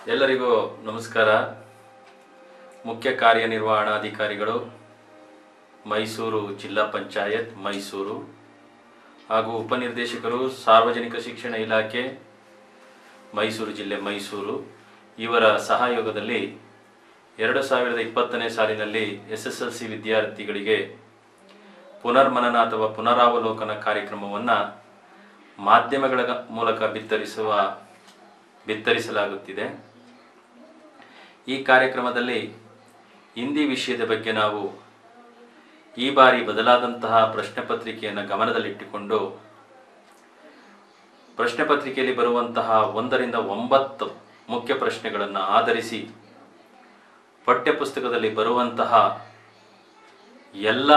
ಎಲ್ಲರಿಗೂ ನಮಸ್ಕಾರ. ಮುಖ್ಯ ಕಾರ್ಯನಿರ್ವಹಣಾಧಿಕಾರಿಗಳು ಮೈಸೂರು ಜಿಲ್ಲಾ ಪಂಚಾಯತ್ ಮೈಸೂರು ಹಾಗೂ ಉಪನಿರ್ದೇಶಕರು ಸಾರ್ವಜನಿಕ ಶಿಕ್ಷಣ ಇಲಾಖೆ ಮೈಸೂರು ಜಿಲ್ಲೆ ಮೈಸೂರು ಇವರ ಸಹಯೋಗದಲ್ಲಿ 2020ನೇ ಸಾಲಿನಲ್ಲಿ SSLC ವಿದ್ಯಾರ್ಥಿಗಳಿಗೆ ಪುನರ್ಮನನ ಅಥವಾ ಪುನರಾವಲೋಕನ ಕಾರ್ಯಕ್ರಮವನ್ನು ಮಾಧ್ಯಮಗಳ ಮೂಲಕ ಬಿತ್ತರಿಸಲಾಗುತ್ತಿದೆ. ಈ ಕಾರ್ಯಕ್ರಮದಲ್ಲಿ ಹಿಂದಿ ವಿಷಯದ ಬಗ್ಗೆ ನಾವು ಈ ಬಾರಿ ಬದಲಾದಂತಹ ಪ್ರಶ್ನೆ ಪತ್ರಿಕೆಯನ್ನು ಗಮನದಲ್ಲಿಟ್ಟುಕೊಂಡು ಪ್ರಶ್ನೆ ಪತ್ರಿಕೆಯಲ್ಲಿ ಬರುವಂತಹ 1 ರಿಂದ 9 ಮುಖ್ಯ ಪ್ರಶ್ನೆಗಳನ್ನು ಆಧರಿಸಿ ಪಠ್ಯಪುಸ್ತಕದಲ್ಲಿ ಬರುವಂತಹ ಎಲ್ಲ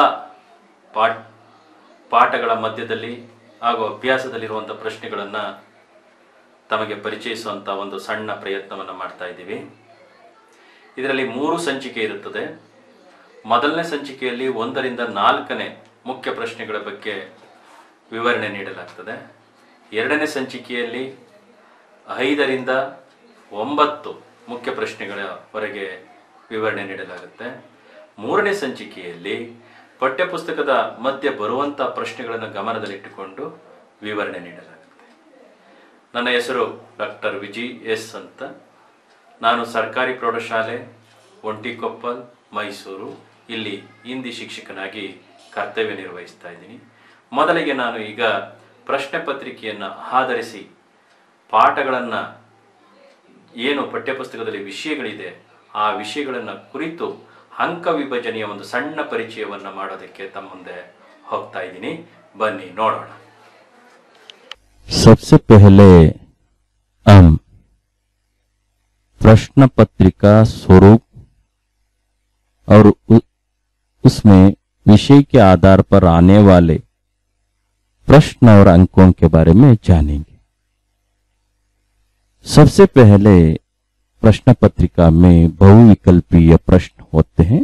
ಪಾಠಗಳ ಮಧ್ಯದಲ್ಲಿ ಹಾಗೂ ಅಭ್ಯಾಸದಲ್ಲಿರುವಂಥ ಪ್ರಶ್ನೆಗಳನ್ನು ತಮಗೆ ಪರಿಚಯಿಸುವಂಥ ಒಂದು ಸಣ್ಣ ಪ್ರಯತ್ನವನ್ನು ಮಾಡ್ತಾ ಇದ್ದೀವಿ. ಇದರಲ್ಲಿ 3 ಸಂಚಿಕೆ ಇರುತ್ತದೆ. ಮೊದಲನೇ ಸಂಚಿಕೆಯಲ್ಲಿ 1 ರಿಂದ 4ನೇ ಮುಖ್ಯ ಪ್ರಶ್ನೆಗಳ ಬಗ್ಗೆ ವಿವರಣೆ ನೀಡಲಾಗ್ತದೆ. ಎರಡನೇ ಸಂಚಿಕೆಯಲ್ಲಿ 5 ರಿಂದ 9 ಮುಖ್ಯ ಪ್ರಶ್ನೆಗಳವರೆಗೆ ವಿವರಣೆ ನೀಡಲಾಗುತ್ತೆ. ಮೂರನೇ ಸಂಚಿಕೆಯಲ್ಲಿ ಪಠ್ಯಪುಸ್ತಕದ ಮಧ್ಯೆ ಬರುವಂಥ ಪ್ರಶ್ನೆಗಳನ್ನು ಗಮನದಲ್ಲಿಟ್ಟುಕೊಂಡು ವಿವರಣೆ ನೀಡಲಾಗುತ್ತೆ. ನನ್ನ ಹೆಸರು ಡಾಕ್ಟರ್ ವಿಜಿ ಎಸ್ ಅಂತ. ನಾನು ಸರ್ಕಾರಿ ಪ್ರೌಢಶಾಲೆ ಒಂಟಿಕೊಪ್ಪಲ್ ಮೈಸೂರು ಇಲ್ಲಿ ಹಿಂದಿ ಶಿಕ್ಷಕನಾಗಿ ಕರ್ತವ್ಯ ನಿರ್ವಹಿಸ್ತಾ ಇದ್ದೀನಿ. ಮೊದಲಿಗೆ ನಾನು ಈಗ ಪ್ರಶ್ನೆ ಪತ್ರಿಕೆಯನ್ನು ಆಧರಿಸಿ ಪಾಠಗಳನ್ನು ಏನು ಪಠ್ಯಪುಸ್ತಕದಲ್ಲಿ ವಿಷಯಗಳಿದೆ ಆ ವಿಷಯಗಳನ್ನು ಕುರಿತು ಅಂಕ ವಿಭಜನೆಯ ಒಂದು ಸಣ್ಣ ಪರಿಚಯವನ್ನು ಮಾಡೋದಕ್ಕೆ ತಮ್ಮ ಮುಂದೆ ಹೋಗ್ತಾ ಇದ್ದೀನಿ. ಬನ್ನಿ ನೋಡೋಣ. सबसे पहले हम प्रश्न पत्रिका स्वरूप और उसमें विषय के आधार पर आने वाले प्रश्न और अंकों के बारे में जानेंगे. सबसे पहले प्रश्न पत्रिका में बहुविकल्पीय प्रश्न होते हैं.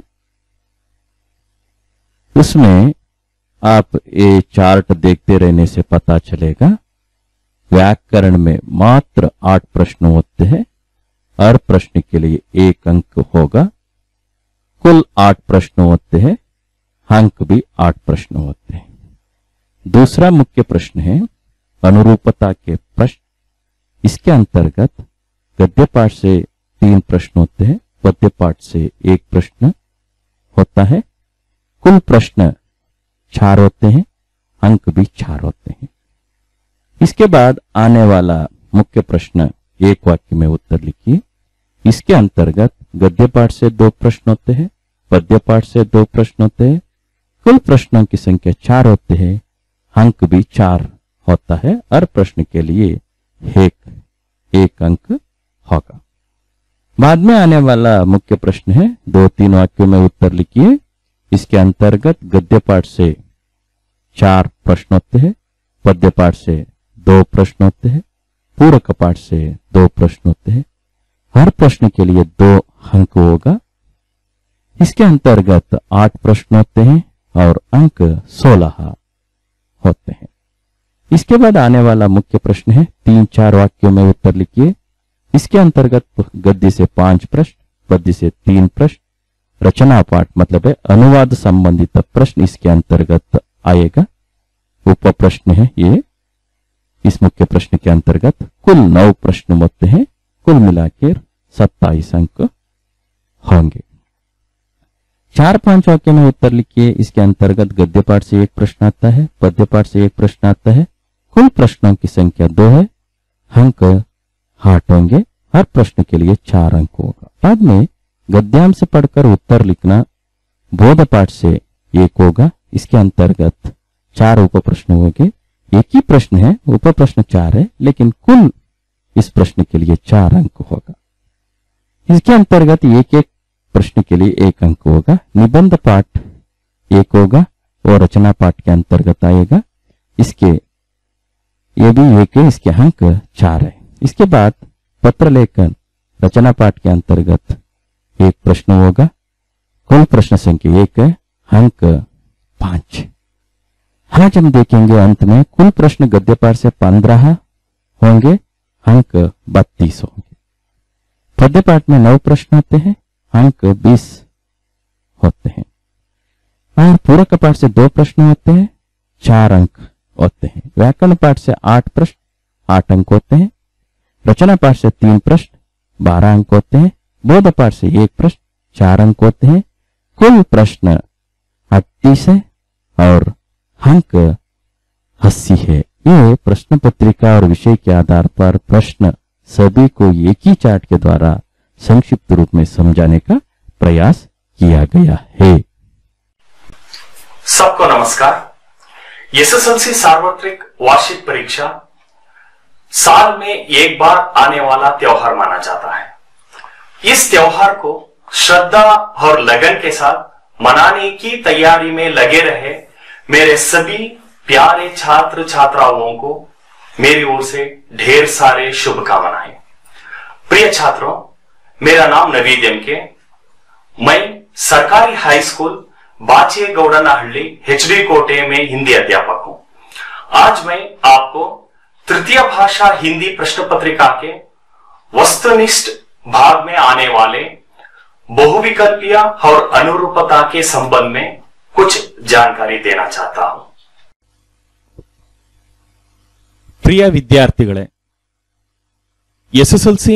उसमें आप ये चार्ट देखते रहने से पता चलेगा. व्याकरण में मात्र 8 प्रश्न होते हैं. हर प्रश्न के लिए 1 अंक होगा. कुल 8 प्रश्न होते हैं. अंक भी 8 प्रश्न होते हैं. दूसरा मुख्य प्रश्न है अनुरूपता के प्रश्न. इसके अंतर्गत गद्य पाठ से 3 प्रश्न होते हैं. पद्य पाठ से 1 प्रश्न होता है. कुल प्रश्न 4 होते हैं. अंक भी 4 होते हैं. इसके बाद आने वाला मुख्य प्रश्न 1 वाक्य में उत्तर लिखिए. इसके अंतर्गत गद्य पाठ से 2 प्रश्न होते हैं. पद्य पाठ से 2 प्रश्न होते हैं. कुल प्रश्नों की संख्या 4 होते हैं. अंक भी 4 होता है. हर प्रश्न के लिए 1 अंक होगा. बाद में आने वाला मुख्य प्रश्न है 2-3 वाक्यों में उत्तर लिखिए. इसके अंतर्गत गद्य पाठ से 4 प्रश्न होते हैं. पद्य पाठ से 2 प्रश्न होते हैं. पूरक पाठ से 2 प्रश्न होते हैं. हर प्रश्न के लिए 2 अंक होगा. इसके अंतर्गत 8 प्रश्न होते हैं और अंक 16 होते हैं. इसके बाद आने वाला मुख्य प्रश्न है 3-4 वाक्यों में उत्तर लिखिए. इसके अंतर्गत गद्य से 5 प्रश्न, पद्य से 3 प्रश्न, रचना पाठ मतलब है अनुवाद संबंधित प्रश्न इसके अंतर्गत आएगा. उप प्रश्न है ये. इस मुख्य प्रश्न के अंतर्गत कुल 9 प्रश्न होते हैं. कुल मिलाकर 27 अंक होंगे. 4-5 वाक्य में उत्तर लिखिए. इसके अंतर्गत गद्य पाठ से 1 प्रश्न आता है. पद्य पाठ से 1 प्रश्न आता है. कुल प्रश्नों की संख्या 2 है. अंक 8 होंगे. हर प्रश्न के लिए 4 अंक होगा. बाद में गद्यांश पढ़कर उत्तर लिखना बोध पाठ से 1 होगा. इसके अंतर्गत 4 उप प्रश्न होंगे. एक ही प्रश्न है, उप प्रश्न 4 है, लेकिन कुल इस प्रश्न के लिए 4 अंक होगा. इसके अंतर्गत एक प्रश्न के लिए 1 अंक होगा. निबंध पाठ 1 होगा और रचना पाठ के अंतर्गत आएगा. इसके ये भी 1 है. इसके अंक 4 है. इसके बाद पत्र लेखन रचना पाठ के अंतर्गत 1 प्रश्न होगा. कुल प्रश्न संख्या 1 है. अंक 5. आज हम देखेंगे अंत में कुल प्रश्न गद्य पाठ से 15 होंगे. अंक 32 होंगे. पद्य पाठ में 9 प्रश्न होते हैं, अंक 20 होते हैं। और पूरक पाठ से 2 प्रश्न होते हैं, 4 अंक होते हैं। व्याकरण पाठ से 8 प्रश्न, 8 अंक होते हैं। रचना पाठ से 3 प्रश्न, 12 अंक होते हैं। बोध पाठ से 1 प्रश्न, 4 अंक होते हैं। कुल प्रश्न 38 है और अंक 80 है। ये प्रश्न पत्रिका और विषय के आधार पर प्रश्न सभी को एक ही चार्ट के द्वारा संक्षिप्त रूप में समझाने का प्रयास किया गया है। सबको नमस्कार। एसएसएलसी सार्वत्रिक वार्षिक परीक्षा साल में एक बार आने वाला त्योहार माना जाता है। इस त्योहार को श्रद्धा और लगन के साथ मनाने की तैयारी में लगे रहे मेरे सभी प्यारे छात्र छात्राओं को मेरी ओर से ढेर सारे शुभकामनाएं। प्रिय छात्रों, मेरा नाम नवीद एमके। मैं सरकारी हाई स्कूल बाचेगौडनहल्ली एचडी कोटे में हिंदी अध्यापक हूं। आज मैं आपको तृतीय भाषा हिंदी प्रश्न पत्रिका के वस्तुनिष्ठ भाग में आने वाले बहुविकल्पीय और अनुरूपता के संबंध में कुछ जानकारी देना चाहता हूं। ಪ್ರಿಯ ವಿದ್ಯಾರ್ಥಿಗಳೇ, ಎಸ್ಎಸ್ಎಲ್ಸಿ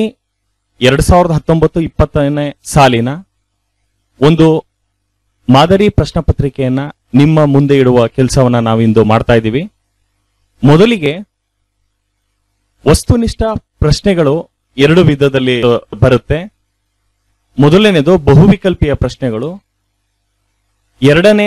2019-20 ಸಾಲಿನ ಒಂದು ಮಾದರಿ ಪ್ರಶ್ನ ಪತ್ರಿಕೆಯನ್ನ ನಿಮ್ಮ ಮುಂದೆ ಇಡುವ ಕೆಲಸವನ್ನ ನಾವಿಂದು ಮಾಡ್ತಾ ಇದ್ದೀವಿ. ಮೊದಲಿಗೆ ವಸ್ತುನಿಷ್ಠ ಪ್ರಶ್ನೆಗಳು 2 ವಿಧದಲ್ಲಿ ಬರುತ್ತೆ. ಮೊದಲನೇದು ಬಹುವಿಕಲ್ಪೀಯ ಪ್ರಶ್ನೆಗಳು, ಎರಡನೇ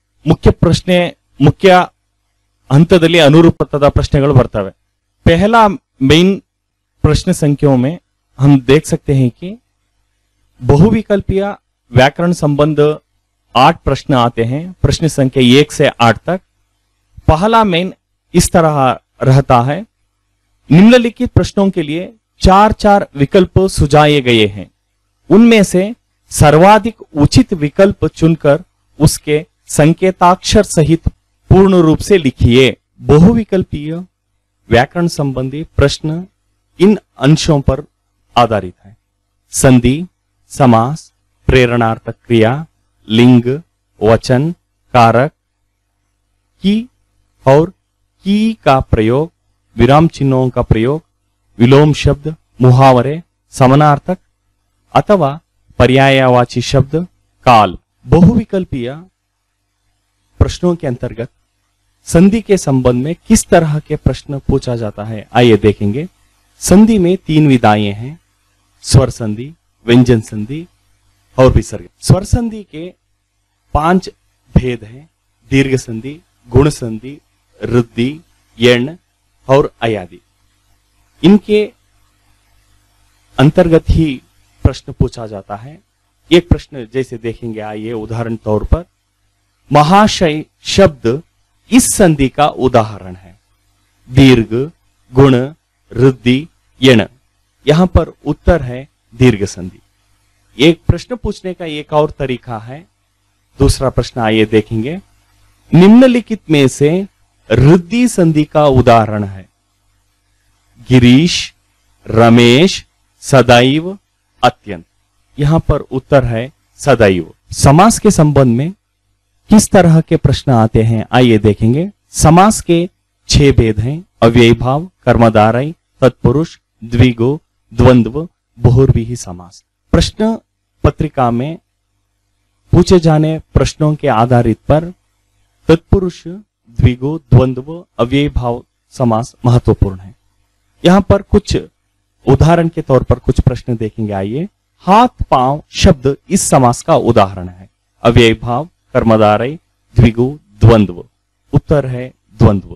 ಮುಖ್ಯ हंतदली अनुरूपता प्रश्नेಗಳು बर्तवे। पहला मेन प्रश्न संख्याओं में हम देख सकते हैं कि बहुविकल्पीय व्याकरण संबंध 8 प्रश्न आते हैं, प्रश्न संख्या 1 से 8 तक। पहला मेन इस तरह रहता है, निम्नलिखित प्रश्नों के लिए 4 विकल्प सुझाए गए हैं, उनमें से सर्वाधिक उचित विकल्प चुनकर उसके संकेताक्षर सहित पूर्ण रूप से लिखिए। बहुविकल्पीय व्याकरण संबंधी प्रश्न इन अंशों पर आधारित है: संधि, समास, प्रेरणार्थक क्रिया, लिंग, वचन, कारक, की और की का प्रयोग, विराम चिन्हों का प्रयोग, विलोम शब्द, मुहावरे, समानार्थक अथवा पर्यायवाची शब्द, काल। बहुविकल्पीय प्रश्नों के अंतर्गत संधि के संबंध में किस तरह के प्रश्न पूछा जाता है, आइए देखेंगे। संधि में 3 विधाएं हैं: स्वर संधि, व्यंजन संधि और विसर्ग। स्वर संधि के 5 भेद हैं: दीर्घ संधि, गुण संधि, रुद्धि, यण और अयादि। इनके अंतर्गत ही प्रश्न पूछा जाता है। एक प्रश्न जैसे देखेंगे, आइए उदाहरण तौर पर, महाशय शब्द इस संधि का उदाहरण है। दीर्घ, गुण, रुद्धि, यण। यहां पर उत्तर है दीर्घ संधि। एक प्रश्न पूछने का एक और तरीका है। दूसरा प्रश्न आइए देखेंगे, निम्नलिखित में से रुद्धि संधि का उदाहरण है: गिरीश, रमेश, सदैव, अत्यंत। यहां पर उत्तर है सदैव। समास के संबंध में किस तरह के प्रश्न आते हैं, आइए देखेंगे। समास के 6 भेद हैं: अव्ययी भाव, कर्मधारय, तत्पुरुष, द्विगु, द्वंद्व, बहुव्रीहि समास। प्रश्न पत्रिका में पूछे जाने प्रश्नों के आधारित पर तत्पुरुष, द्विगु, द्वंद्व, अव्ययी भाव समास महत्वपूर्ण है। यहां पर कुछ उदाहरण के तौर पर कुछ प्रश्न देखेंगे, आइए। हाथ पांव शब्द इस समास का उदाहरण है। अव्ययी भाव, कर्मधारय, द्विगु, द्वंद्व। उत्तर है द्वंद्व।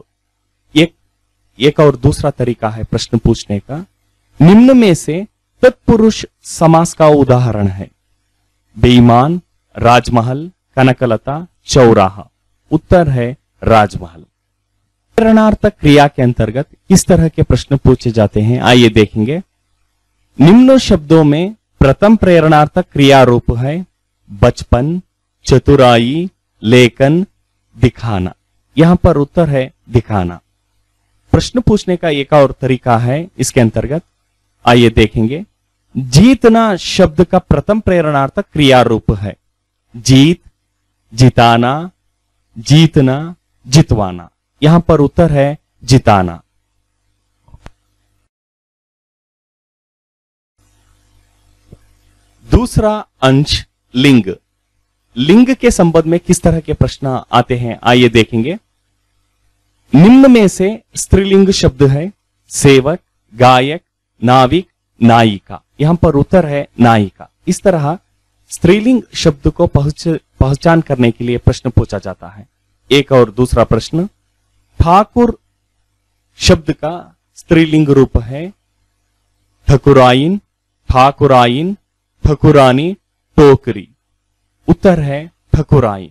एक और दूसरा तरीका है प्रश्न पूछने का, निम्न में से तत्पुरुष समास का उदाहरण है: बेईमान, राजमहल, कनकलता, चौराहा। उत्तर है राजमहल। प्रेरणार्थक क्रिया के अंतर्गत किस तरह के प्रश्न पूछे जाते हैं, आइए देखेंगे। निम्न शब्दों में प्रथम प्रेरणार्थक क्रिया रूप है बचपन, चतुराई, लेखन, दिखाना। यहां पर उत्तर है दिखाना। प्रश्न पूछने का एक और तरीका है इसके अंतर्गत, आइए देखेंगे। जीतना शब्द का प्रथम प्रेरणार्थक क्रिया रूप है। जीत, जिताना, जीतना, जितवाना। यहां पर उत्तर है जिताना। दूसरा अंश लिंग। लिंग के संबंध में किस तरह के प्रश्न आते हैं आइए देखेंगे। निम्न में से स्त्रीलिंग शब्द है सेवक, गायक, नाविक, नायिका। यहां पर उत्तर है नायिका। इस तरह स्त्रीलिंग शब्द को पहचान करने के लिए प्रश्न पूछा जाता है। एक और दूसरा प्रश्न, ठाकुर शब्द का स्त्रीलिंग रूप है ठकुराइन, ठाकुराइन, ठकुरानी, टोकरी। उत्तर है ठकुराइन।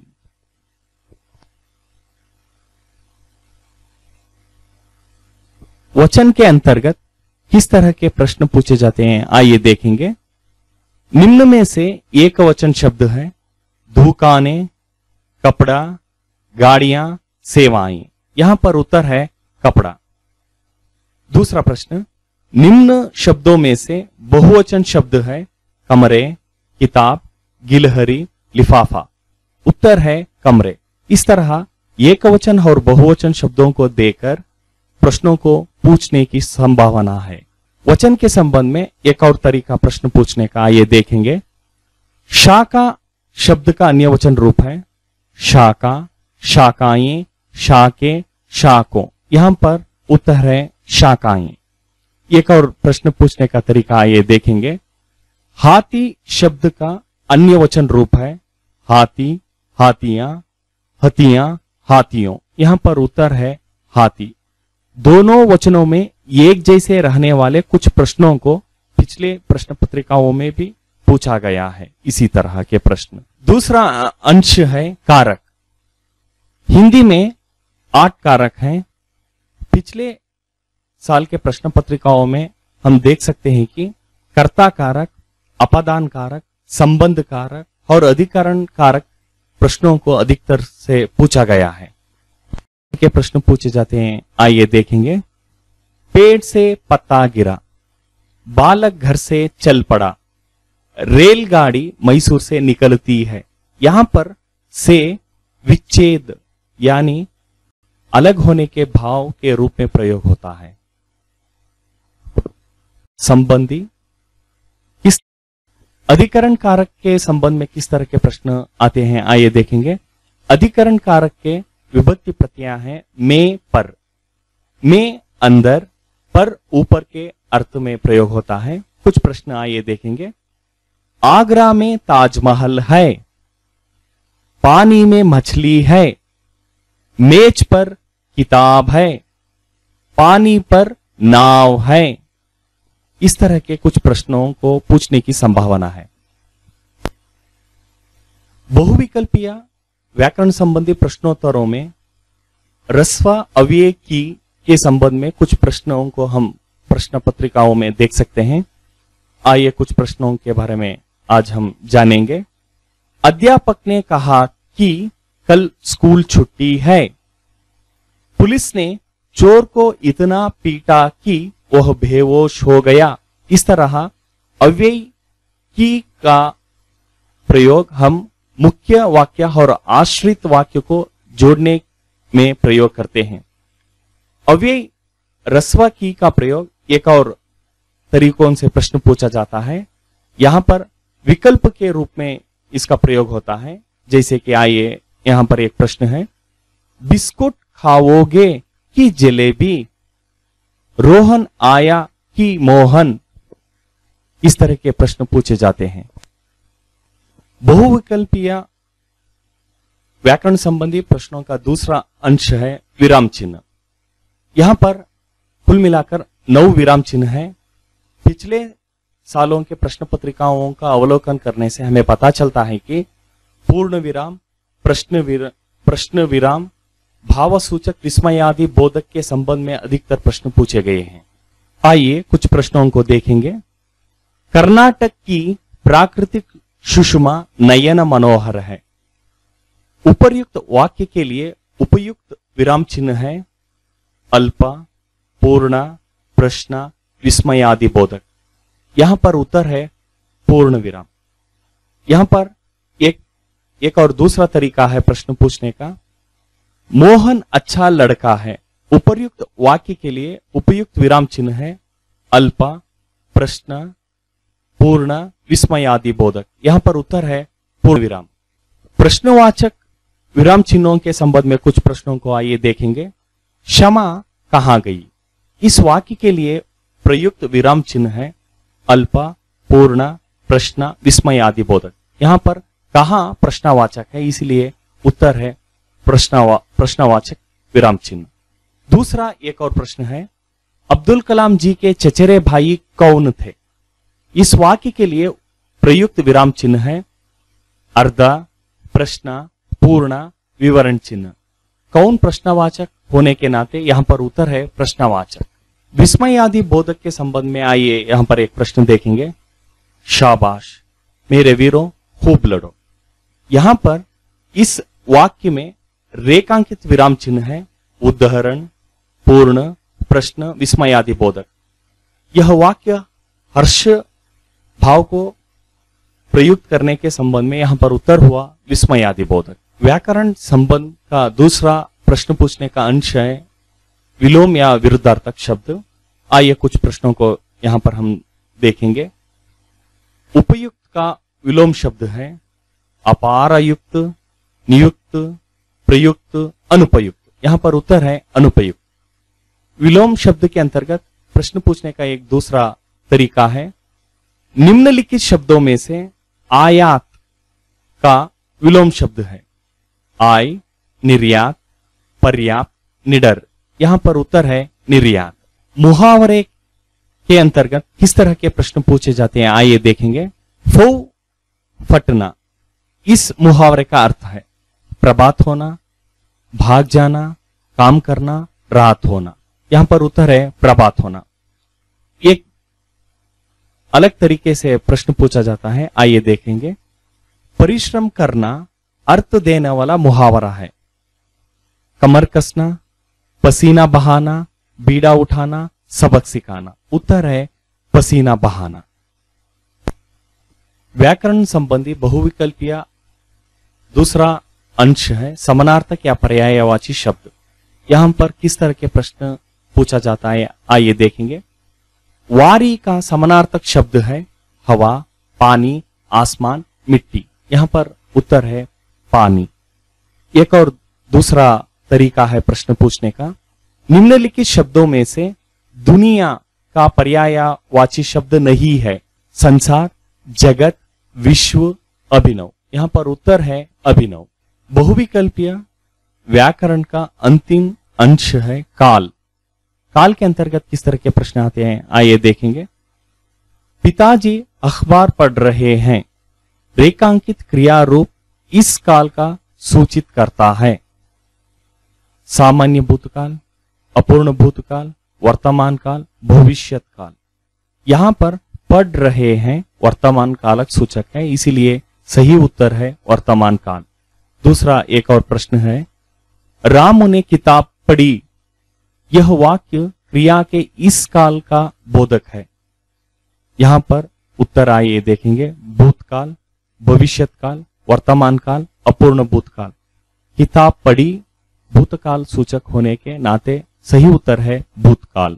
वचन के अंतर्गत किस तरह के प्रश्न पूछे जाते हैं आइए देखेंगे। निम्न में से एक वचन शब्द है दुकानें, कपड़ा, गाड़ियां, सेवाएं। यहां पर उत्तर है कपड़ा। दूसरा प्रश्न, निम्न शब्दों में से बहुवचन शब्द है कमरे, किताब, गिलहरी, लिफाफा। उत्तर है कमरे। इस तरह एकवचन और बहुवचन शब्दों को देकर प्रश्नों को पूछने की संभावना है। वचन के संबंध में एक और तरीका प्रश्न पूछने का आइए देखेंगे। शाका शब्द का अन्य वचन रूप है शाका, शाकाएं, शाके, शाकों। यहां पर उत्तर है शाकाएं। एक और प्रश्न पूछने का तरीका आइए देखेंगे। हाथी शब्द का अन्य वचन रूप है हाथी, हाथियां, हथियां, हाथियों। यहां पर उत्तर है हाथी। दोनों वचनों में एक जैसे रहने वाले कुछ प्रश्नों को पिछले प्रश्न पत्रिकाओं में भी पूछा गया है इसी तरह के प्रश्न। दूसरा अंश है कारक। हिंदी में 8 कारक हैं। पिछले साल के प्रश्न पत्रिकाओं में हम देख सकते हैं कि कर्ता कारक, अपादान कारक, संबंध कारक और अधिकरण कारक प्रश्नों को अधिकतर से पूछा गया है। के प्रश्न पूछे जाते हैं आइए देखेंगे। पेड़ से पत्ता गिरा, बालक घर से चल पड़ा, रेलगाड़ी मैसूर से निकलती है। यहां पर से विच्छेद यानी अलग होने के भाव के रूप में प्रयोग होता है। संबंधी किस अधिकरण कारक के संबंध में किस तरह के प्रश्न आते हैं आइए देखेंगे। अधिकरण कारक के विभक्ति प्रत्यय है में, पर। में अंदर, पर ऊपर के अर्थ में प्रयोग होता है। कुछ प्रश्न आइए देखेंगे। आगरा में ताजमहल है, पानी में मछली है, मेज पर किताब है, पानी पर नाव है। इस तरह के कुछ प्रश्नों को पूछने की संभावना है। बहुविकल्पीय व्याकरण संबंधी प्रश्नोत्तरों में ह्रस्व अव्यय की के संबंध में कुछ प्रश्नों को हम प्रश्न पत्रिकाओं में देख सकते हैं। आइए कुछ प्रश्नों के बारे में आज हम जानेंगे। अध्यापक ने कहा कि कल स्कूल छुट्टी है। पुलिस ने चोर को इतना पीटा कि वह बेहोश हो गया। इस तरह अव्यय की का प्रयोग हम मुख्य वाक्य और आश्रित वाक्य को जोड़ने में प्रयोग करते हैं। अव्यय ह्रस्व की का प्रयोग एक और तरीकों से प्रश्न पूछा जाता है। यहां पर विकल्प के रूप में इसका प्रयोग होता है। जैसे कि आइए यहां पर एक प्रश्न है, बिस्कुट खाओगे कि जलेबी, रोहन आया कि मोहन। इस तरह के प्रश्न पूछे जाते हैं। बहुविकल्पीय व्याकरण संबंधी प्रश्नों का दूसरा अंश है विराम चिन्ह। यहां पर कुल मिलाकर 9 विराम चिन्ह है। पिछले सालों के प्रश्न पत्रिकाओं का अवलोकन करने से हमें पता चलता है कि पूर्ण विराम, प्रश्न विराम, भावसूचक, विस्मयादि बोधक के संबंध में अधिकतर प्रश्न पूछे गए हैं। आइए कुछ प्रश्नों को देखेंगे। कर्नाटक की प्राकृतिक सुषमा नयन मनोहर है। उपर्युक्त वाक्य के लिए उपयुक्त विराम चिन्ह है अल्प, पूर्ण, प्रश्न, विस्मयादि बोधक। यहां पर उत्तर है पूर्ण विराम। यहां पर एक और दूसरा तरीका है प्रश्न पूछने का। मोहन अच्छा लड़का है, उपर्युक्त वाक्य के लिए उपयुक्त विराम चिन्ह है अल्पा, प्रश्न, पूर्ण, विस्मयादि बोधक। यहां पर उत्तर है पूर्ण विराम। प्रश्नवाचक विराम चिन्हों के संबंध में कुछ प्रश्नों को आइए देखेंगे। क्षमा कहां गई? इस वाक्य के लिए प्रयुक्त विराम चिन्ह है अल्पा, पूर्ण, प्रश्न, विस्मयादि बोधक। यहां पर कहां प्रश्नवाचक है, इसलिए उत्तर है प्रश्नवाचक विराम चिन्ह। दूसरा एक और प्रश्न है, अब्दुल कलाम जी के चचेरे भाई कौन थे? इस वाक्य के लिए प्रयुक्त विराम चिन्ह है अर्धा, प्रश्न, पूर्ण, विवरण चिन्ह। कौन प्रश्नवाचक होने के नाते यहां पर उत्तर है प्रश्नवाचक। विस्मयादि बोधक के संबंध में आइए यहां पर एक प्रश्न देखेंगे। शाबाश मेरे वीरों, खूब लड़ो। यहां पर इस वाक्य में रेखांकित विराम चिन्ह है उदाहरण, पूर्ण, प्रश्न, विस्मयादि बोधक। यह वाक्य हर्ष भाव को प्रयुक्त करने के संबंध में यहां पर उत्तर हुआ विस्मयादि बोधक। व्याकरण संबंध का दूसरा प्रश्न पूछने का अंश है विलोम या विरुद्धार्थक शब्द। आइए कुछ प्रश्नों को यहां पर हम देखेंगे। उपयुक्त का विलोम शब्द है अपारयुक्त, नियुक्त, प्रयुक्त, अनुपयुक्त। यहां पर उत्तर है अनुपयुक्त। विलोम शब्द के अंतर्गत प्रश्न पूछने का एक दूसरा तरीका है, निम्नलिखित शब्दों में से आयात का विलोम शब्द है आय, निर्यात, पर्याप्त, निडर। यहां पर उत्तर है निर्यात। मुहावरे के अंतर्गत किस तरह के प्रश्न पूछे जाते हैं आइए देखेंगे। फो फटना, इस मुहावरे का अर्थ है प्रभात होना, भाग जाना, काम करना, रात होना। यहां पर उत्तर है प्रभात होना। एक अलग तरीके से प्रश्न पूछा जाता है आइए देखेंगे। परिश्रम करना अर्थ देने वाला मुहावरा है कमर कसना, पसीना बहाना, बीड़ा उठाना, सबक सिखाना। उत्तर है पसीना बहाना। व्याकरण संबंधी बहुविकल्पीय दूसरा अंश है समानार्थक या पर्यायवाची शब्द। यहां पर किस तरह के प्रश्न पूछा जाता है आइए देखेंगे। वारी का समानार्थक शब्द है हवा, पानी, आसमान, मिट्टी। यहां पर उत्तर है पानी। एक और दूसरा तरीका है प्रश्न पूछने का, निम्नलिखित शब्दों में से दुनिया का पर्यायवाची शब्द नहीं है संसार, जगत, विश्व, अभिनव। यहां पर उत्तर है अभिनव। बहुविकल्पीय व्याकरण का अंतिम अंश है काल। काल के अंतर्गत किस तरह के प्रश्न आते हैं आइए देखेंगे। पिताजी अखबार पढ़ रहे हैं, रेखांकित क्रिया रूप इस काल का सूचित करता है सामान्य भूतकाल, अपूर्ण भूतकाल, वर्तमान काल, भविष्यत काल। यहां पर पढ़ रहे हैं वर्तमान कालक सूचक है, इसीलिए सही उत्तर है वर्तमान काल। दूसरा एक और प्रश्न है, राम ने किताब पढ़ी। यह वाक्य क्रिया के इस काल का बोधक है। यहां पर उत्तर आइए देखेंगे भूतकाल, भविष्यत काल, वर्तमान काल, अपूर्ण भूतकाल। किताब पढ़ी भूतकाल सूचक होने के नाते सही उत्तर है भूतकाल।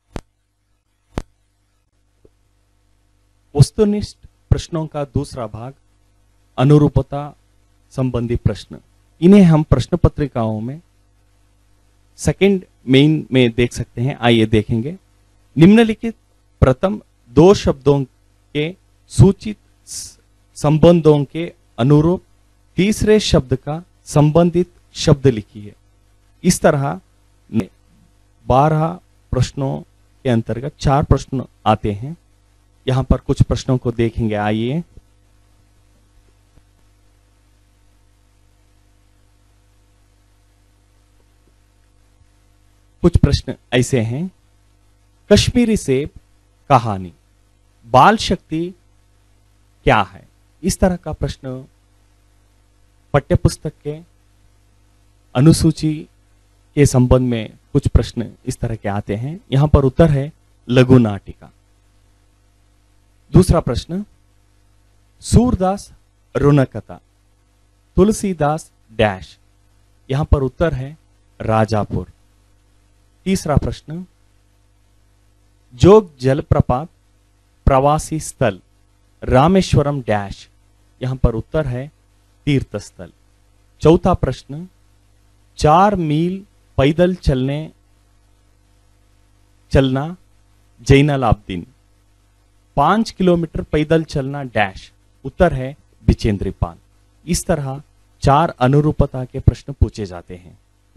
वस्तुनिष्ठ प्रश्नों का दूसरा भाग अनुरूपता संबंधी प्रश्न। इन्हें हम प्रश्न पत्रिकाओं में सेकंड मेन में देख सकते हैं आइए देखेंगे। निम्नलिखित प्रथम दो शब्दों के सूचित संबंधों के अनुरूप तीसरे शब्द का संबंधित शब्द लिखिए। इस तरह 12 प्रश्नों के अंतर्गत 4 प्रश्न आते हैं। यहां पर कुछ प्रश्नों को देखेंगे आइए। कुछ प्रश्न ऐसे हैं, कश्मीरी सेब कहानी, बाल शक्ति क्या है? इस तरह का प्रश्न पाठ्यपुस्तक के अनुसूची के संबंध में कुछ प्रश्न इस तरह के आते हैं। यहां पर उत्तर है लघु नाटिका। दूसरा प्रश्न, सूरदास रुनकता, तुलसीदास डैश, यहां पर उत्तर है राजापुर। तीसरा प्रश्न, जोग जलप्रपात प्रवासी स्थल रामेश्वरम डैश, यहां पर उत्तर है तीर्थ स्थल। चौथा प्रश्न, 4 मील पैदल चलना जैनलाब्दीन, 5 किलोमीटर पैदल चलना डैश, उत्तर है बिचेंद्रीपाल। इस तरह 4 अनुरूपता के प्रश्न पूछे जाते हैं।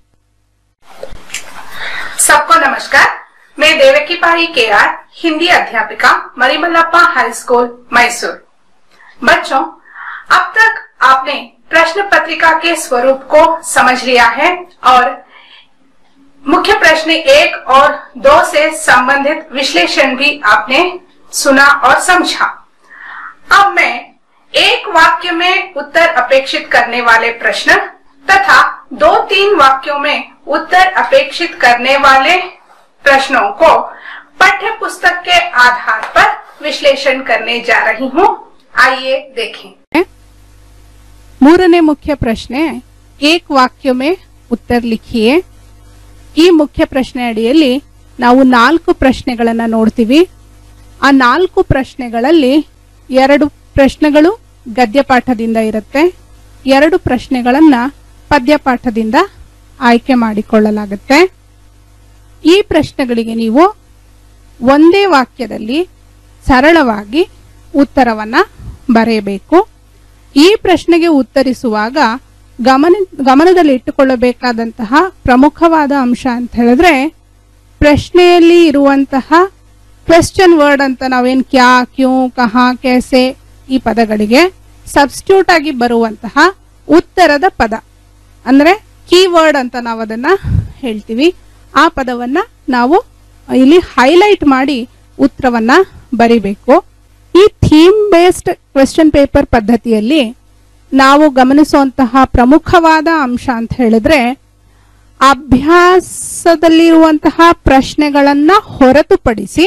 सबको नमस्कार, मैं देवकी पारी केआर, हिंदी अध्यापिका, मरीमल्लप्पा हाई स्कूल, मैसूर। बच्चों, अब तक आपने प्रश्न पत्रिका के स्वरूप को समझ लिया है और मुख्य प्रश्न 1 और 2 से संबंधित विश्लेषण भी आपने सुना और समझा। अब मैं एक वाक्य में उत्तर अपेक्षित करने वाले प्रश्न तथा 2-3 वाक्यों में उत्तर अपेक्षित करने वाले प्रश्नों को पाठ्य पुस्तक के आधार पर विश्लेषण करने जा रही हूँ। आइए देखें। ಮೂರನೇ ಮುಖ್ಯ ಪ್ರಶ್ನೆ, ಏಕ ವಾಕ್ಯ में उत्तर लिखिए। ಈ ಮುಖ್ಯ ಪ್ರಶ್ನೆ ಅಡಿಯಲ್ಲಿ ನಾವು 4 ಪ್ರಶ್ನೆಗಳನ್ನು ನೋಡ್ತೀವಿ। ಆ 4 ಪ್ರಶ್ನೆಗಳಲ್ಲಿ 2 ಪ್ರಶ್ನೆಗಳು ಗದ್ಯ ಪಾಠದಿಂದ ಇರುತ್ತೆ, 2 ಪ್ರಶ್ನೆಗಳನ್ನ ಪದ್ಯ ಪಾಠದಿಂದ ಆಯ್ಕೆ ಮಾಡಿಕೊಳ್ಳಲಾಗುತ್ತೆ। ಈ ಪ್ರಶ್ನೆಗಳಿಗೆ ನೀವು ಒಂದೇ ವಾಕ್ಯದಲ್ಲಿ ಸರಳವಾಗಿ ಉತ್ತರವನ್ನ ಬರೆಯಬೇಕು। ಈ ಪ್ರಶ್ನೆಗೆ ಉತ್ತರಿಸುವಾಗ ಗಮನದಲ್ಲಿ ಇಟ್ಟುಕೊಳ್ಳಬೇಕಾದಂತಹ ಪ್ರಮುಖವಾದ ಅಂಶ ಅಂತ ಹೇಳಿದ್ರೆ, ಪ್ರಶ್ನೆಯಲ್ಲಿ ಇರುವಂತಹ ಕ್ವೆಶ್ಚನ್ ವರ್ಡ್ ಅಂತ ನಾವೇನ್ ಕ್ಯಾ, ಕ್ಯೂ, ಕಹಾ, कैसे ಈ ಪದಗಳಿಗೆ ಸಬ್ಸ್ಟಿಟ್ಯೂಟ್ ಆಗಿ ಬರುವಂತಹ ಉತ್ತರದ ಪದ ಅಂದ್ರೆ ಕೀವರ್ಡ್ ಅಂತ ನಾವು ಅದನ್ನ ಹೇಳ್ತೀವಿ। ಆ ಪದವನ್ನ ನಾವು ಇಲ್ಲಿ ಹೈಲೈಟ್ ಮಾಡಿ ಉತ್ತರವನ್ನ ಬರಿಬೇಕು। ಈ ಥೀಮ್ ಬೇಸ್ಡ್ ಕ್ವೆಶ್ಚನ್ ಪೇಪರ್ ಪದ್ಧತಿಯಲ್ಲಿ ನಾವು ಗಮನಿಸುವಂತಹ ಪ್ರಮುಖವಾದ ಅಂಶ ಅಂತ ಹೇಳಿದ್ರೆ, ಅಭ್ಯಾಸದಲ್ಲಿರುವಂತಹ ಪ್ರಶ್ನೆಗಳನ್ನ ಹೊರತುಪಡಿಸಿ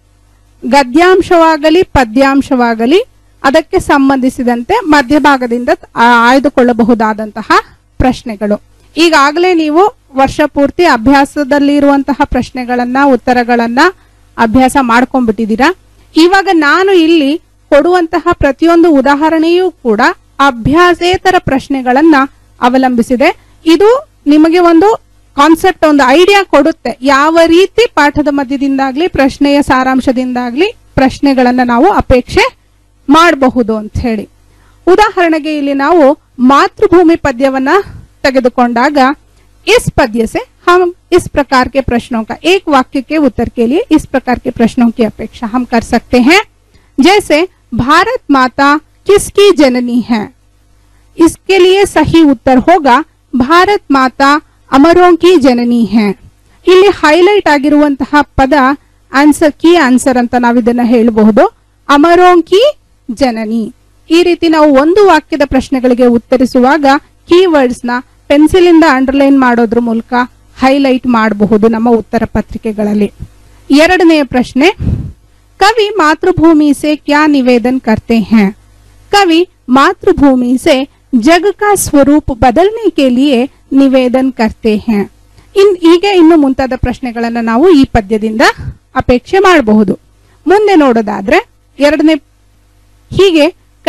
ಗದ್ಯಾಂಶವಾಗಲಿ ಪದ್ಯಾಂಶವಾಗಲಿ ಅದಕ್ಕೆ ಸಂಬಂಧಿಸಿದಂತೆ ಮಧ್ಯಭಾಗದಿಂದ ಆಯ್ದುಕೊಳ್ಳಬಹುದಾದಂತಹ ಪ್ರಶ್ನೆಗಳು। ಈಗಾಗಲೇ ನೀವು ವರ್ಷ ಪೂರ್ತಿ ಅಭ್ಯಾಸದಲ್ಲಿ ಇರುವಂತಹ ಪ್ರಶ್ನೆಗಳನ್ನ ಉತ್ತರಗಳನ್ನ ಅಭ್ಯಾಸ ಮಾಡ್ಕೊಂಡ್ಬಿಟ್ಟಿದ್ದೀರಾ। ಇವಾಗ ನಾನು ಇಲ್ಲಿ ಕೊಡುವಂತಹ ಪ್ರತಿಯೊಂದು ಉದಾಹರಣೆಯೂ ಕೂಡ ಅಭ್ಯಾಸೇತರ ಪ್ರಶ್ನೆಗಳನ್ನ ಅವಲಂಬಿಸಿದೆ। ಇದು ನಿಮಗೆ ಒಂದು ಕಾನ್ಸೆಪ್ಟ್, ಒಂದು ಐಡಿಯಾ ಕೊಡುತ್ತೆ ಯಾವ ರೀತಿ ಪಾಠದ ಮಧ್ಯದಿಂದಾಗ್ಲಿ ಪ್ರಶ್ನೆಯ ಸಾರಾಂಶದಿಂದಾಗ್ಲಿ ಪ್ರಶ್ನೆಗಳನ್ನ ನಾವು ಅಪೇಕ್ಷೆ ಮಾಡಬಹುದು ಅಂತ ಹೇಳಿ। ಉದಾಹರಣೆಗೆ ಇಲ್ಲಿ ನಾವು मातृभूमि पद्यवನ್ನ ತೆಗೆದುಕೊಂಡಾಗ इस पद्य से हम इस प्रकार के प्रश्नों का एक वाक्य के उत्तर के लिए इस प्रकार के प्रश्नों की अपेक्षा हम कर सकते हैं। जैसे भारत माता किसकी जननी है, इसके लिए सही उत्तर होगा भारत माता अमरों की जननी है। ಇಲ್ಲಿ ಹೈಲೈಟ್ ಆಗಿರುವಂತಹ ಪದ ಆನ್ಸರ್ ಕೀ ಆನ್ಸರ್ ಅಂತ ನಾವು ಇದನ್ನ ಹೇಳಬಹುದು, ಅಮರೋಂ ಕಿ ಜನನಿ। ಈ ರೀತಿ ನಾವು ಒಂದು ವಾಕ್ಯದ ಪ್ರಶ್ನೆಗಳಿಗೆ ಉತ್ತರಿಸುವಾಗ ಕೀವರ್ಡ್ಸ್ ನ ಪೆನ್ಸಿಲ್ ಇಂದ ಅಂಡರ್ಲೈನ್ ಮಾಡೋದ್ರ ಮೂಲಕ ಹೈಲೈಟ್ ಮಾಡಬಹುದು ನಮ್ಮ ಉತ್ತರ ಪತ್ರಿಕೆಗಳಲ್ಲಿ। ಎರಡನೆಯ ಪ್ರಶ್ನೆ, कवि मातृभूमि से क्या निवेदन करते हैं? कवि मातृभूमि से जग का स्वरूप बदलने के लिए निवेदन करते हैं। ಹೀಗೆ ಇನ್ನು ಮುಂತಾದ ಪ್ರಶ್ನೆಗಳನ್ನು ನಾವು ಈ ಪದ್ಯದಿಂದ ಅಪೇಕ್ಷೆ ಮಾಡಬಹುದು। ಮುಂದೆ ನೋಡೋದಾದ್ರೆ ಎರಡನೇ, ಹೀಗೆ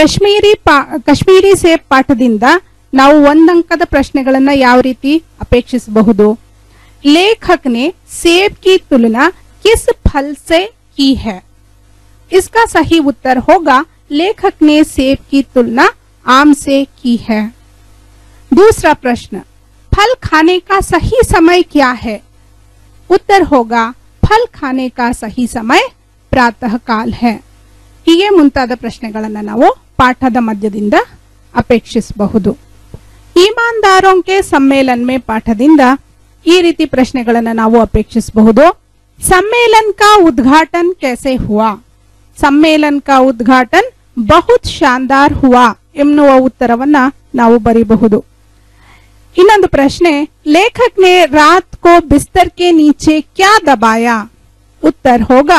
ಕಾಶ್ಮೀರಿ ಸೇಬ್ ಪಾಠದಿಂದ ನಾವು ಒಂದಂಕದ ಪ್ರಶ್ನೆಗಳನ್ನ ಯಾವ ರೀತಿ ಅಪೇಕ್ಷಿಸಬಹುದು? लेखक ने सेब की तुलना किस फल से की है? इसका सही उत्तर होगा लेखक ने सेब की तुलना आम से की है। दूसरा प्रश्न, फल खाने का सही समय क्या है? उत्तर होगा फल खाने का सही समय प्रातः काल है। ಹೀಗೆ ಮುಂತಾದ ಪ್ರಶ್ನೆಗಳನ್ನು ನಾವು ಪಾಠದ ಮಧ್ಯದಿಂದ ಅಪೇಕ್ಷಿಸಬಹುದು। ईमानदारों के सम्मेलन में ಪಾಠದಿಂದ ಈ ರೀತಿ ಪ್ರಶ್ನೆಗಳನ್ನು ನಾವು ಅಪೇಕ್ಷಿಸಬಹುದು। सम्मेलन का उद्घाटन कैसे हुआ? सम्मेलन का उद्घाटन बहुत शानदार हुआ ಎನ್ನುವ ಉತ್ತರವನ್ನ ನಾವು ಬರೆಯಬಹುದು। ಇನ್ನೊಂದು ಪ್ರಶ್ನೆ, लेखक ने रात को बिस्तर के नीचे क्या दबाया? उत्तर होगा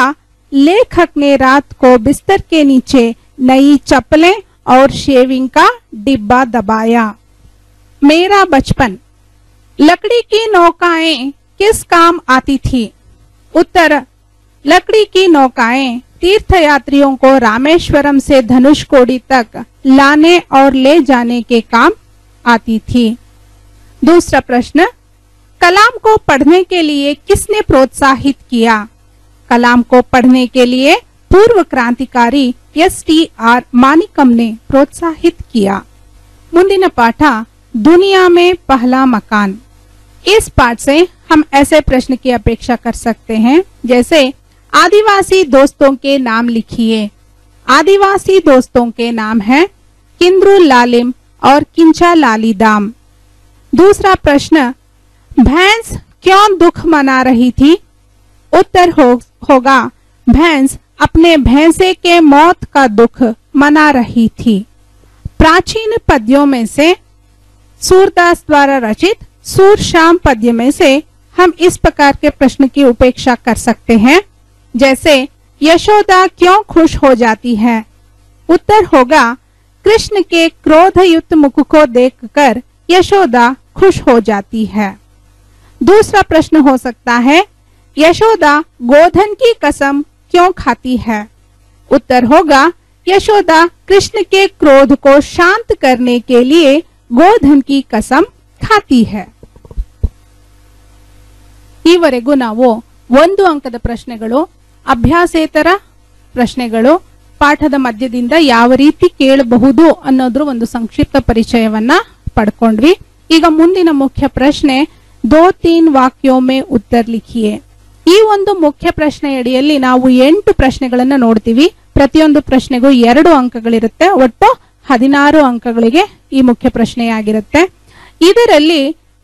लेखक ने रात को बिस्तर के नीचे नई चप्पलें और शेविंग का डिब्बा दबाया। मेरा बचपन। लकड़ी की नौकाएं किस काम आती थी? उत्तर, लकड़ी की नौकाएं तीर्थयात्रियों को रामेश्वरम से धनुषकोडी तक लाने और ले जाने के काम आती थी। दूसरा प्रश्न, कलाम को पढ़ने के लिए किसने प्रोत्साहित किया? कलाम को पढ़ने के लिए पूर्व क्रांतिकारी STR मानिकम ने प्रोत्साहित किया। ಮುಂದಿನ ಪಾಠ दुनिया में पहला मकान। इस पाठ से हम ऐसे प्रश्न की अपेक्षा कर सकते हैं जैसे आदिवासी दोस्तों के नाम लिखिए। आदिवासी दोस्तों के नाम हैं किंद्रू लालिम और किंचा लालीदाम। दूसरा प्रश्न, भैंस क्यों दुख मना रही थी? उत्तर होगा भैंस अपने भैंसे के मौत का दुख मना रही थी। प्राचीन पद्यों में से सूरदास द्वारा रचित सूर शाम पद्य में से हम इस प्रकार के प्रश्न की उपेक्षा कर सकते हैं जैसे यशोदा क्यों खुश हो जाती है? उत्तर होगा कृष्ण के क्रोधयुक्त मुख को देखकर यशोदा खुश हो जाती है। दूसरा प्रश्न हो सकता है यशोदा गोधन की कसम क्यों खाती है? उत्तर होगा यशोदा कृष्ण के क्रोध को शांत करने के लिए गोधन की कसम खाती है। ಈವರೆಗೂ ನಾವು 1 ಅಂಕದ ಪ್ರಶ್ನೆಗಳು, ಅಭ್ಯಾಸೇತರ ಪ್ರಶ್ನೆಗಳು, ಪಾಠದ ಮಧ್ಯದಿಂದ ಯಾವ ರೀತಿ ಕೇಳಬಹುದು ಅನ್ನೋದ್ರ ಒಂದು ಸಂಕ್ಷಿಪ್ತ ಪರಿಚಯವನ್ನ ಪಡ್ಕೊಂಡ್ವಿ। ಈಗ ಮುಂದಿನ ಮುಖ್ಯ ಪ್ರಶ್ನೆ 2-3 ವಾಕ್ಯೋं में उत्तर लिखिए। ಈ ಒಂದು ಮುಖ್ಯ ಪ್ರಶ್ನೆಯಡಿಯಲ್ಲಿ ನಾವು 8 ಪ್ರಶ್ನೆಗಳನ್ನ ನೋಡ್ತೀವಿ। ಪ್ರತಿಯೊಂದು ಪ್ರಶ್ನೆಗೂ 2 ಅಂಕಗಳಿರುತ್ತೆ। ಒಟ್ಟು 16 ಅಂಕಗಳಿಗೆ ಈ ಮುಖ್ಯ ಪ್ರಶ್ನೆಯಾಗಿರುತ್ತೆ। ಇದರಲ್ಲಿ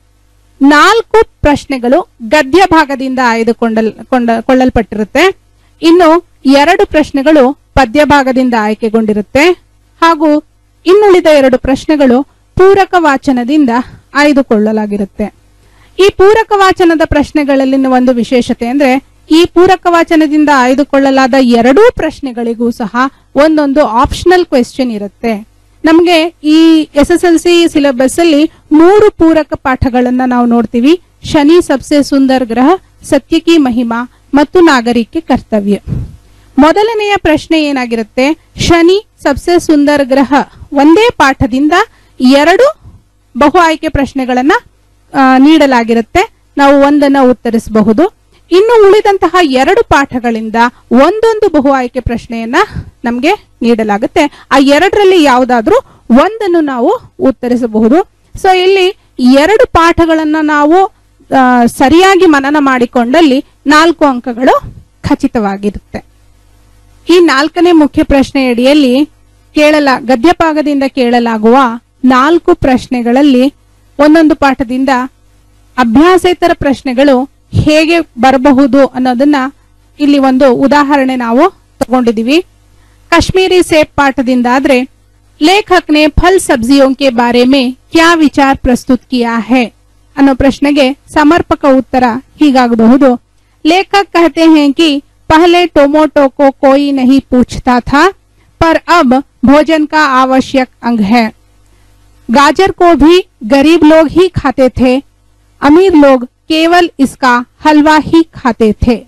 4 ಪ್ರಶ್ನೆಗಳು ಗದ್ಯ ಭಾಗದಿಂದ ಆಯ್ದುಕೊಳ್ಳಲ್ಪಟ್ಟಿರುತ್ತೆ। ಇನ್ನು 2 ಪ್ರಶ್ನೆಗಳು ಪದ್ಯ ಭಾಗದಿಂದ ಆಯ್ಕೆಗೊಂಡಿರುತ್ತೆ ಹಾಗೂ ಇನ್ನುಳಿದ 2 ಪ್ರಶ್ನೆಗಳು ಪೂರಕ ವಾಚನದಿಂದ ಆಯ್ದುಕೊಳ್ಳಲಾಗಿರುತ್ತೆ। ಈ ಪೂರಕ ವಾಚನದ ಪ್ರಶ್ನೆಗಳಲ್ಲಿನ ಒಂದು ವಿಶೇಷತೆ ಅಂದ್ರೆ ಈ ಪೂರಕ ವಾಚನದಿಂದ ಆಯ್ದುಕೊಳ್ಳಲಾದ 2 ಪ್ರಶ್ನೆಗಳಿಗೂ ಸಹ ಒಂದೊಂದು ಆಪ್ಷನಲ್ ಕ್ವೆಶ್ಚನ್ ಇರುತ್ತೆ। ನಮಗೆ ಈ SSLC ಸಿಲೆಬಸ್ ಅಲ್ಲಿ 3 ಪೂರಕ ಪಾಠಗಳನ್ನ ನಾವು ನೋಡ್ತೀವಿ। ಶನಿ ಸಬ್ಸೆ ಸುಂದರ ಗ್ರಹ, ಸತ್ಯ ಕಿ ಮಹಿಮಾ ಮತ್ತು ನಾಗರಿಕ ಕರ್ತವ್ಯ। ಮೊದಲನೆಯ ಪ್ರಶ್ನೆ ಏನಾಗಿರುತ್ತೆ, ಶನಿ ಸಬ್ಸೆ ಸುಂದರ ಗ್ರಹ ಒಂದೇ ಪಾಠದಿಂದ 2 ಬಹು ಆಯ್ಕೆ ಪ್ರಶ್ನೆಗಳನ್ನ ನೀಡಲಾಗಿರುತ್ತೆ। ನಾವು ಒಂದನ್ನ ಉತ್ತರಿಸಬಹುದು। ಇನ್ನು ಉಳಿದಂತಹ 2 ಪಾಠಗಳಿಂದ ಒಂದೊಂದು ಬಹು ಆಯ್ಕೆ ಪ್ರಶ್ನೆಯನ್ನ ನಮಗೆ ನೀಡಲಾಗುತ್ತೆ। ಆ 2ರಲ್ಲಿ ಯಾವುದಾದ್ರೂ ಒಂದನ್ನು ನಾವು ಉತ್ತರಿಸಬಹುದು। ಸೊ ಇಲ್ಲಿ 2 ಪಾಠಗಳನ್ನ ನಾವು ಸರಿಯಾಗಿ ಮನನ ಮಾಡಿಕೊಂಡಲ್ಲಿ 4 ಅಂಕಗಳು ಖಚಿತವಾಗಿರುತ್ತೆ। ಈ 4ನೇ ಮುಖ್ಯ ಪ್ರಶ್ನೆಯಡಿಯಲ್ಲಿ ಗದ್ಯ ಭಾಗದಿಂದ ಕೇಳಲಾಗುವ 4 ಪ್ರಶ್ನೆಗಳಲ್ಲಿ ಒಂದೊಂದು ಪಾಠದಿಂದ ಅಭ್ಯಾಸೇತರ ಪ್ರಶ್ನೆಗಳು ಹೇಗೆ ಬರಬಹುದು ಅನ್ನೋದನ್ನ ಇಲ್ಲಿ ಒಂದು ಉದಾಹರಣೆ ನಾವು ತಗೊಂಡಿದೀವಿ। कश्मीरी सेब पाठದಿಂದ ಆದ್ರೆ लेखक ने फल सब्जियों के बारे में क्या विचार प्रस्तुत किया है ಅನ್ನೋ ಪ್ರಶ್ನೆಗೆ ಸಮರ್ಪಕ ಉತ್ತರ ಹೀಗಾಗಬಹುದು। लेखक कहते हैं कि पहले टोमेटो को कोई नहीं पूछता था पर अब भोजन का आवश्यक अंग है। गाजर को भी गरीब लोग ही खाते थे, अमीर लोग केवल इसका हलवा ही खाते थे।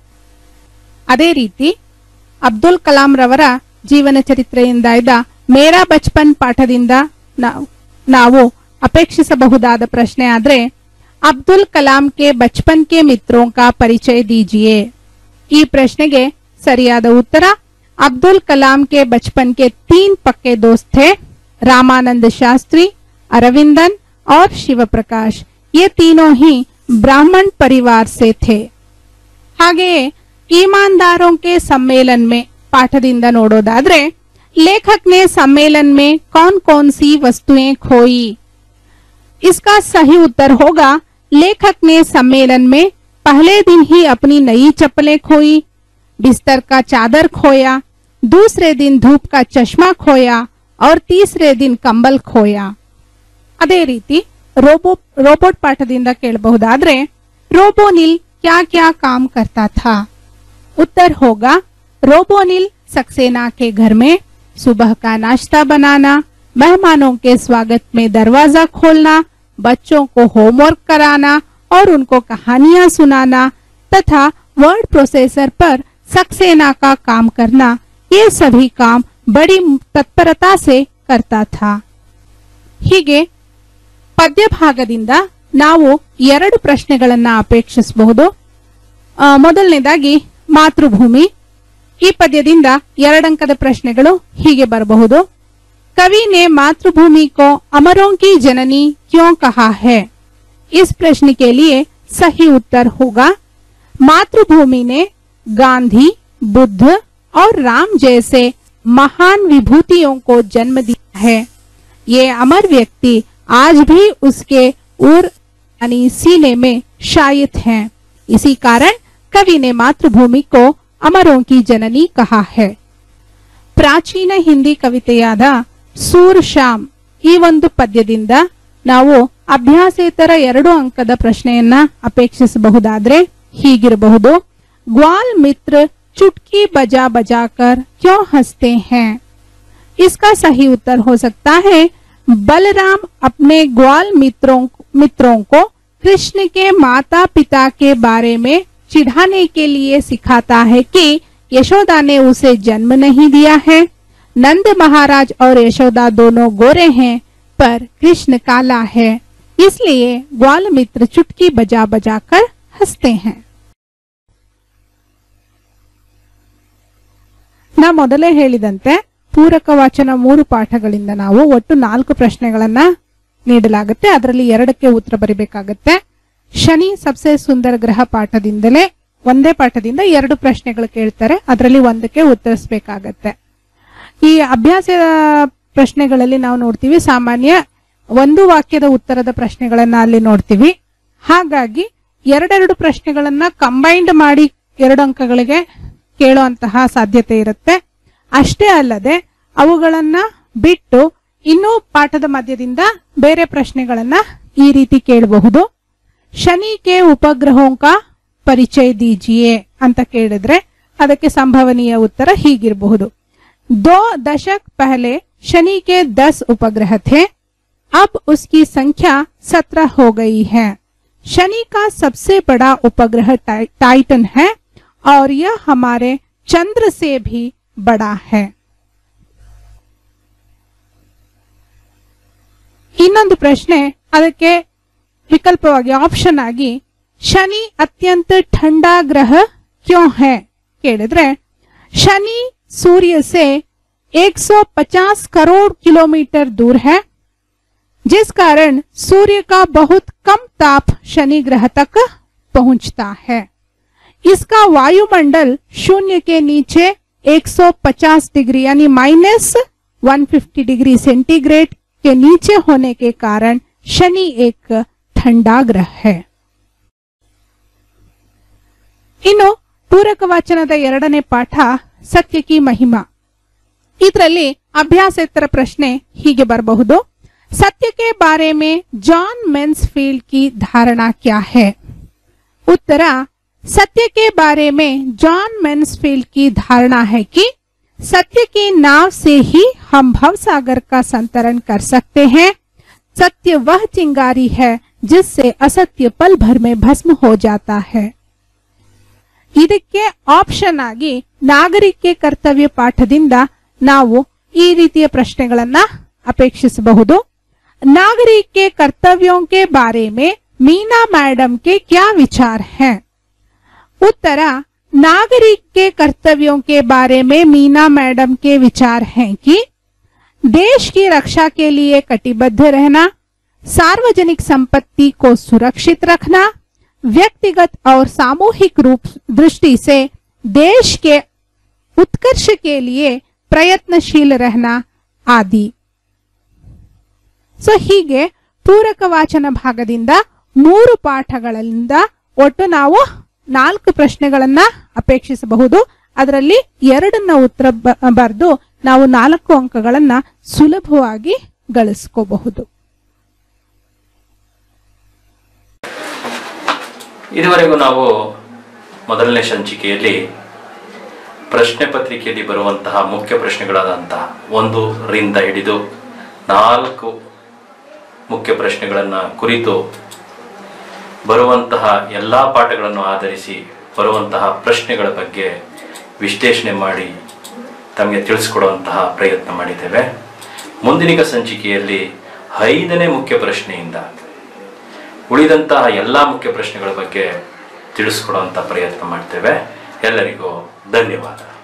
ಅದೇ ರೀತಿ ಅಬ್ದುಲ್ ಕಲಾಂ ರವರ ಜೀವನ ಚರಿತ್ರೆಯಿಂದ ಇದ್ದ ಮೇರಾ ಬಚ್ಪನ್ ಪಾಠದಿಂದ ನಾವು ಅಪೇಕ್ಷಿಸಬಹುದಾದ ಪ್ರಶ್ನೆ ಆದ್ರೆ ಅಬ್ದುಲ್ ಕಲಾಂ ಕೆ ಬಚ್ಪನ್ ಕೆ ಮಿತ್ರೋं का परिचय दीजिए। ಈ ಪ್ರಶ್ನೆಗೆ ಸರಿಯಾದ ಉತ್ತರ अब्दुल कलाम के बचपन के 3 पक्के दोस्त थे, रामानंद शास्त्री, अरविंदन और शिव प्रकाश। ये तीनों ही ब्राह्मण परिवार से थे। ಹಾಗೆಯೇ ईमानदारों के सम्मेलन में पाठದಿಂದ ನೋಡೋದಾದ್ರೆ लेखक ने सम्मेलन में कौन कौन सी वस्तुएं खोई। इसका सही उत्तर होगा लेखक ने सम्मेलन में पहले दिन ही अपनी नई चप्पलें खोई, बिस्तर का चादर खोया, दूसरे दिन धूप का चश्मा खोया और तीसरे दिन कंबल खोया। ಅದೇ ರೀತಿ ರೋಬೋಟ್ ಪಾಠದಿಂದ ಕೇಳಬಹುದಾದ್ರೆ रोबोनिल क्या क्या काम करता था। उत्तर होगा रोबोनिल सक्सेना के घर में सुबह का नाश्ता बनाना, मेहमानों के स्वागत में दरवाजा खोलना, बच्चों को होमवर्क कराना और उनको कहानियां सुनाना तथा वर्ड प्रोसेसर पर सक्सेना का काम करना, ये सभी काम बड़ी तत्परता से करता था. ಹೀಗೆ ಪದ್ಯ ಭಾಗದಿಂದ ನಾವು 2 ಪ್ರಶ್ನೆಗಳನ್ನ ಅಪೇಕ್ಷಿಸಬಹುದು. ಮೊದಲನೇದಾಗಿ ಮಾತೃಭೂಮಿ. ಈ ಪದ್ಯದಿಂದ 2 ಅಂಕದ ಪ್ರಶ್ನೆಗಳು ಹೀಗೆ ಬರಬಹುದು. कवि ने मातृभूमि को अमरों की जननी क्यों कहा है? इस प्रश्न के लिए सही उत्तर होगा मातृभूमि ने गांधी, बुद्ध और राम जैसे महान विभूतियों को जन्म दिया है. ये अमर व्यक्ति आज भी उसके उर यानी सीने में शायित हैं. इसी कारण कवि ने मातृभूमि को अमरों की जननी कहा है. ಪ್ರಾಚೀನ ಹಿಂದಿ ಕವಿತೆಯಾದ ಸೂರ್ ಶಾಮ್ ಈ ಒಂದು ಪದ್ಯದಿಂದ ನಾವು ಅಭ್ಯಾಸೇತರ 2 ಅಂಕದ ಪ್ರಶ್ನೆಯನ್ನ ಅಪೇಕ್ಷಿಸಬಹುದಾದ್ರೆ ಹೀಗಿರಬಹುದು. ಗ್ವಾಲ್ ಮಿತ್ರ चुटकी बजा बजा कर क्यों हंसते हैं? इसका सही उत्तर हो सकता है बलराम अपने ग्वाल मित्रों को कृष्ण के माता पिता के बारे में चिढ़ाने के लिए सिखाता है कि यशोदा ने उसे जन्म नहीं दिया है. नंद महाराज और यशोदा दोनों गोरे हैं पर कृष्ण काला है, इसलिए ग्वाल मित्र चुटकी बजा बजा कर हंसते हैं. ನಾ ಮೊದಲೇ ಹೇಳಿದಂತೆ ಪೂರಕ ವಾಚನ 3 ಪಾಠಗಳಿಂದ ನಾವು ಒಟ್ಟು 4 ಪ್ರಶ್ನೆಗಳನ್ನ ನೀಡಲಾಗುತ್ತೆ. ಅದರಲ್ಲಿ 2ಕ್ಕೆ ಉತ್ತರ ಬರಿಬೇಕಾಗುತ್ತೆ. ಶನಿ ಸಬ್ಸೆ ಸುಂದರ ಗ್ರಹ ಪಾಠದಿಂದಲೇ ಒಂದೇ ಪಾಠದಿಂದ 2 ಪ್ರಶ್ನೆಗಳು ಕೇಳ್ತಾರೆ, ಅದರಲ್ಲಿ 1ಕ್ಕೆ ಉತ್ತರಿಸಬೇಕಾಗತ್ತೆ. ಈ ಅಭ್ಯಾಸ ಪ್ರಶ್ನೆಗಳಲ್ಲಿ ನಾವು ನೋಡ್ತೀವಿ ಸಾಮಾನ್ಯ 1 ವಾಕ್ಯದ ಉತ್ತರದ ಪ್ರಶ್ನೆಗಳನ್ನ ಅಲ್ಲಿ ನೋಡ್ತೀವಿ. ಹಾಗಾಗಿ 2 ಪ್ರಶ್ನೆಗಳನ್ನ ಕಂಬೈನ್ಡ್ ಮಾಡಿ 2 ಅಂಕಗಳಿಗೆ ಕೇಳುವಂತಹ ಸಾಧ್ಯತೆ ಇರುತ್ತೆ. ಅಷ್ಟೇ ಅಲ್ಲದೆ ಅವುಗಳನ್ನ ಬಿಟ್ಟು ಇನ್ನೂ ಪಾಠದ ಮಧ್ಯದಿಂದ ಬೇರೆ ಪ್ರಶ್ನೆಗಳನ್ನ ಈ ರೀತಿ ಕೇಳಬಹುದು. ಶನಿ ಕೆ ಉಪಗ್ರಹೋಂ ಕಾ ಪರಿಚಯ ದೀಜಿಯೇ ಅಂತ ಕೇಳಿದ್ರೆ ಅದಕ್ಕೆ ಸಂಭವನೀಯ ಉತ್ತರ ಹೀಗಿರಬಹುದು. 2 दशक पहले शनि के 10 उपग्रह थे, अब उसकी संख्या 17 हो गई है. शनि का सबसे बड़ा उपग्रह टाइटन है और यह हमारे चंद्र से भी बड़ा है. ಇನ್ನೊಂದು ಪ್ರಶ್ನೆ ಅದಕ್ಕೆ ವಿಕಲ್ಪವಾಗಿ ಆಪ್ಷನ್ ಆಗಿ ಶನಿ ಅತ್ಯಂತ ठंडा ग्रह क्यों है ಕೇಳಿದ್ರೆ शनि सूर्य से 150 करोड़ किलोमीटर दूर है, जिस कारण सूर्य का बहुत कम ताप शनि ग्रह तक पहुंचता है. इसका वायुमंडल शून्य के नीचे 150 डिग्री यानी -150 डिग्री सेंटीग्रेड के नीचे होने के कारण शनि एक ठंडा ग्रह है. इನ್ನು ಪೂರಕ ವಾಚನದ 2ನೇ ಪಾಠ ಸತ್ಯ ಕಿ ಮಹಿಮಾ. ಇದರಲ್ಲಿ ಅಭ್ಯಾಸೇತರ ಪ್ರಶ್ನೆ ಹೀಗೆ ಬರಬಹುದು. सत्य के बारे में जॉन मैन्सफील्ड की धारणा क्या है? उत्तर सत्य के बारे में जॉन मैन्सफील्ड की धारणा है कि सत्य की नाव से ही हम भवसागर का संतरण कर सकते हैं. सत्य वह चिंगारी है जिससे असत्य पल भर में भस्म हो जाता है. ಇದಕ್ಕೆ ಆಪ್ಷನ್ ಆಗಿ ನಾಗರಿಕೆ ಕರ್ತವ್ಯ ಪಾಠದಿಂದ ನಾವು ಈ ರೀತಿಯ ಪ್ರಶ್ನೆಗಳನ್ನ ಅಪೇಕ್ಷಿಸಬಹುದು. नागरिक के कर्तव्यों के बारे में मीना मैडम के क्या विचार हैं? उत्तर नागरिक के कर्तव्यों के बारे में मीना मैडम के विचार हैं कि देश की रक्षा के लिए कटिबद्ध रहना, सार्वजनिक संपत्ति को सुरक्षित रखना, व्यक्तिगत और सामूहिक रूप दृष्टि से देश के उत्कर्ष के लिए प्रयत्नशील रहना आदि. ಸೊ ಹೀಗೆ ಪೂರಕ ವಾಚನ ಭಾಗದಿಂದ 3 ಪಾಠಗಳಿಂದ ಒಟ್ಟು ನಾವು 4 ಪ್ರಶ್ನೆಗಳನ್ನ ಅಪೇಕ್ಷಿಸಬಹುದು. ಅದರಲ್ಲಿ 2ನ್ನ ಉತ್ತರ ಬರೆದು ನಾವು 4 ಅಂಕಗಳನ್ನ ಸುಲಭವಾಗಿ ಗಳಿಸ್ಕೋಬಹುದು. ಇದುವರೆಗೂ ನಾವು ಮೊದಲನೇ ಸಂಚಿಕೆಯಲ್ಲಿ ಪ್ರಶ್ನೆ ಪತ್ರಿಕೆಯಲ್ಲಿ ಬರುವಂತಹ ಮುಖ್ಯ ಪ್ರಶ್ನೆಗಳಾದಂತಹ 1 ರಿಂದ ಹಿಡಿದು 4 ಮುಖ್ಯ ಪ್ರಶ್ನೆಗಳನ್ನು ಕುರಿತು ಬರುವಂತಹ ಎಲ್ಲ ಪಾಠಗಳನ್ನು ಆಧರಿಸಿ ಬರುವಂತಹ ಪ್ರಶ್ನೆಗಳ ಬಗ್ಗೆ ವಿಶ್ಲೇಷಣೆ ಮಾಡಿ ತಮಗೆ ತಿಳಿಸಿಕೊಡುವಂತಹ ಪ್ರಯತ್ನ ಮಾಡಿದ್ದೇವೆ. ಮುಂದಿನ ಸಂಚಿಕೆಯಲ್ಲಿ 5ನೇ ಮುಖ್ಯ ಪ್ರಶ್ನೆಯಿಂದ ಉಳಿದಂತಹ ಎಲ್ಲ ಮುಖ್ಯ ಪ್ರಶ್ನೆಗಳ ಬಗ್ಗೆ ತಿಳಿಸಿಕೊಡುವಂತಹ ಪ್ರಯತ್ನ ಮಾಡ್ತೇವೆ. ಎಲ್ಲರಿಗೂ ಧನ್ಯವಾದ.